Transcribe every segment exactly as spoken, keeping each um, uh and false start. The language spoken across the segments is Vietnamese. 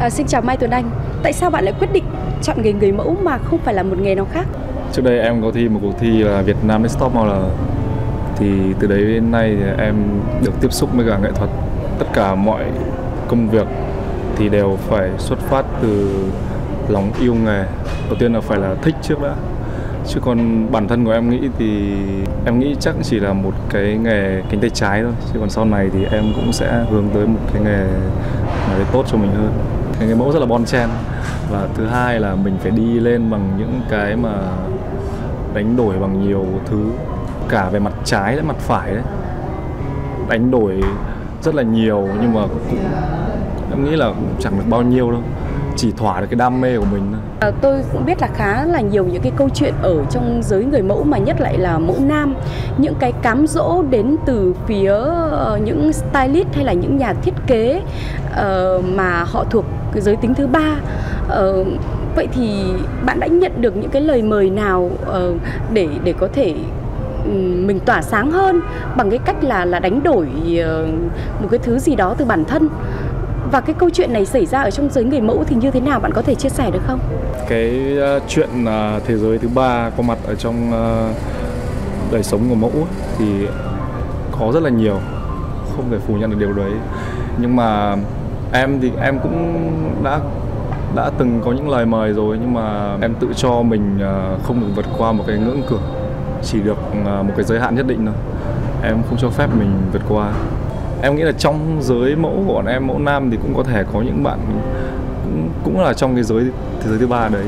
À, xin chào Mai Tuấn Anh. Tại sao bạn lại quyết định chọn nghề người mẫu mà không phải là một nghề nào khác? Trước đây em có thi một cuộc thi là Việt Nam Next Top Model. Thì từ đấy đến nay thì em được tiếp xúc với cả nghệ thuật. Tất cả mọi công việc thì đều phải xuất phát từ lòng yêu nghề. Đầu tiên là phải là thích trước đã. Chứ còn bản thân của em nghĩ thì em nghĩ chắc chỉ là một cái nghề cánh tay trái thôi. Chứ còn sau này thì em cũng sẽ hướng tới một cái nghề mà tốt cho mình hơn. Cái nghề mẫu rất là bon chen. Và thứ hai là mình phải đi lên bằng những cái mà đánh đổi bằng nhiều thứ, cả về mặt trái lẫn mặt phải đấy. Đánh đổi rất là nhiều nhưng mà cũng em nghĩ là cũng chẳng được bao nhiêu đâu, chỉ thỏa được cái đam mê của mình thôi. À, tôi cũng biết là khá là nhiều những cái câu chuyện ở trong giới người mẫu, mà nhất lại là mẫu nam, những cái cám dỗ đến từ phía uh, những stylist hay là những nhà thiết kế uh, mà họ thuộc cái giới tính thứ ba. Uh, vậy thì bạn đã nhận được những cái lời mời nào uh, để để có thể um, mình tỏa sáng hơn bằng cái cách là là đánh đổi uh, một cái thứ gì đó từ bản thân? Và cái câu chuyện này xảy ra ở trong giới người mẫu thì như thế nào, bạn có thể chia sẻ được không? Cái uh, chuyện uh, thế giới thứ ba có mặt ở trong uh, đời sống của mẫu thì có rất là nhiều, không thể phủ nhận được điều đấy. Nhưng mà em thì em cũng đã đã từng có những lời mời rồi, nhưng mà em tự cho mình uh, không được vượt qua một cái ngưỡng cửa, chỉ được uh, một cái giới hạn nhất định thôi. Em không cho phép mình vượt qua. Em nghĩ là trong giới mẫu của bọn em, mẫu nam thì cũng có thể có những bạn cũng, cũng là trong cái giới thế giới thứ ba đấy.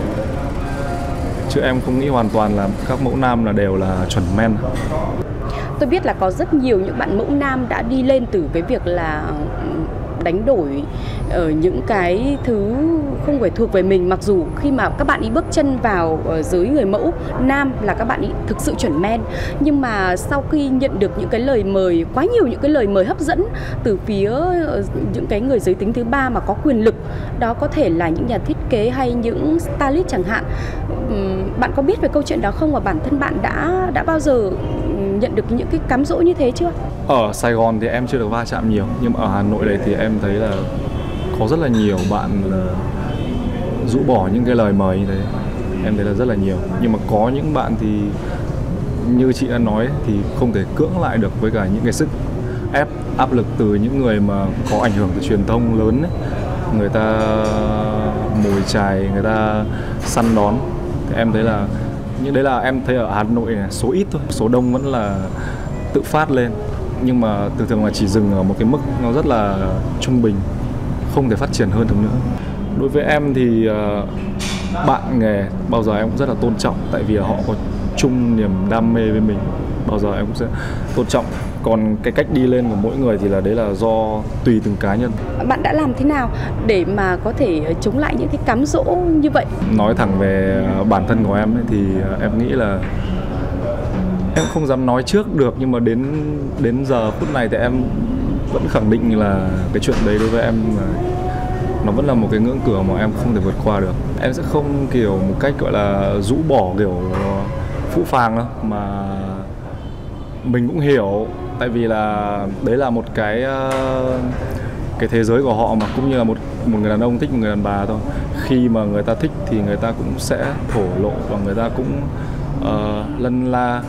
Chứ em không nghĩ hoàn toàn là các mẫu nam là đều là chuẩn men. Tôi biết là có rất nhiều những bạn mẫu nam đã đi lên từ cái việc là đánh đổi ở những cái thứ không phải thuộc về mình, mặc dù khi mà các bạn ý bước chân vào giới người mẫu nam là các bạn ý thực sự chuẩn men, nhưng mà sau khi nhận được những cái lời mời, quá nhiều những cái lời mời hấp dẫn từ phía những cái người giới tính thứ ba mà có quyền lực, đó có thể là những nhà thiết kế hay những stylist chẳng hạn, bạn có biết về câu chuyện đó không, và bản thân bạn đã đã bao giờ nhận được những cái cám dỗ như thế chưa? Ở Sài Gòn thì em chưa được va chạm nhiều, nhưng mà ở Hà Nội này thì em thấy là có rất là nhiều bạn là rũ bỏ những cái lời mời như thế. Em thấy là rất là nhiều, nhưng mà có những bạn thì như chị đã nói thì không thể cưỡng lại được với cả những cái sức ép, áp lực từ những người mà có ảnh hưởng từ truyền thông lớn ấy. Người ta mồi chài, người ta săn đón. Thì em thấy là nhưng đấy là em thấy ở Hà Nội này, số ít thôi, số đông vẫn là tự phát lên, nhưng mà thường thường là chỉ dừng ở một cái mức nó rất là trung bình, không thể phát triển hơn được nữa. Đối với em thì uh, bạn nghề bao giờ em cũng rất là tôn trọng, tại vì họ có chung niềm đam mê với mình, bao giờ em cũng sẽ tôn trọng. Còn cái cách đi lên của mỗi người thì là đấy là do tùy từng cá nhân. Bạn đã làm thế nào để mà có thể chống lại những cái cám dỗ như vậy? Nói thẳng về bản thân của em ấy, thì em nghĩ là em không dám nói trước được, nhưng mà đến đến giờ phút này thì em vẫn khẳng định là cái chuyện đấy đối với em nó vẫn là một cái ngưỡng cửa mà em không thể vượt qua được. Em sẽ không kiểu một cách gọi là rũ bỏ kiểu phũ phàng đâu, mà mình cũng hiểu, tại vì là đấy là một cái cái thế giới của họ mà, cũng như là một một người đàn ông thích một người đàn bà thôi. Khi mà người ta thích thì người ta cũng sẽ thổ lộ và người ta cũng uh, lân la.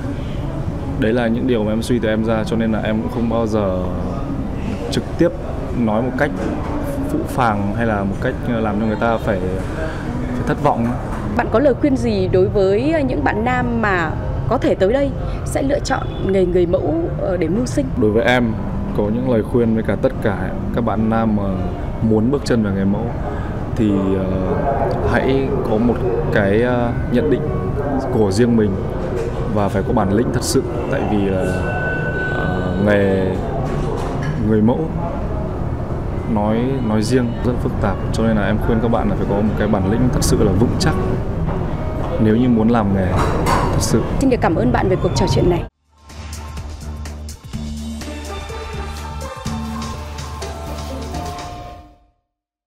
Đấy là những điều mà em suy từ em ra, cho nên là em cũng không bao giờ trực tiếp nói một cách phũ phàng hay là một cách làm cho người ta phải, phải thất vọng. Bạn có lời khuyên gì đối với những bạn nam mà có thể tới đây sẽ lựa chọn nghề người mẫu để mưu sinh? Đối với em có những lời khuyên với cả tất cả các bạn nam mà muốn bước chân vào nghề mẫu thì uh, hãy có một cái uh, nhận định của riêng mình và phải có bản lĩnh thật sự, tại vì là uh, nghề người mẫu nói nói riêng rất phức tạp, cho nên là em khuyên các bạn là phải có một cái bản lĩnh thật sự là vững chắc nếu như muốn làm nghề thật sự. Xin được cảm ơn bạn về cuộc trò chuyện này.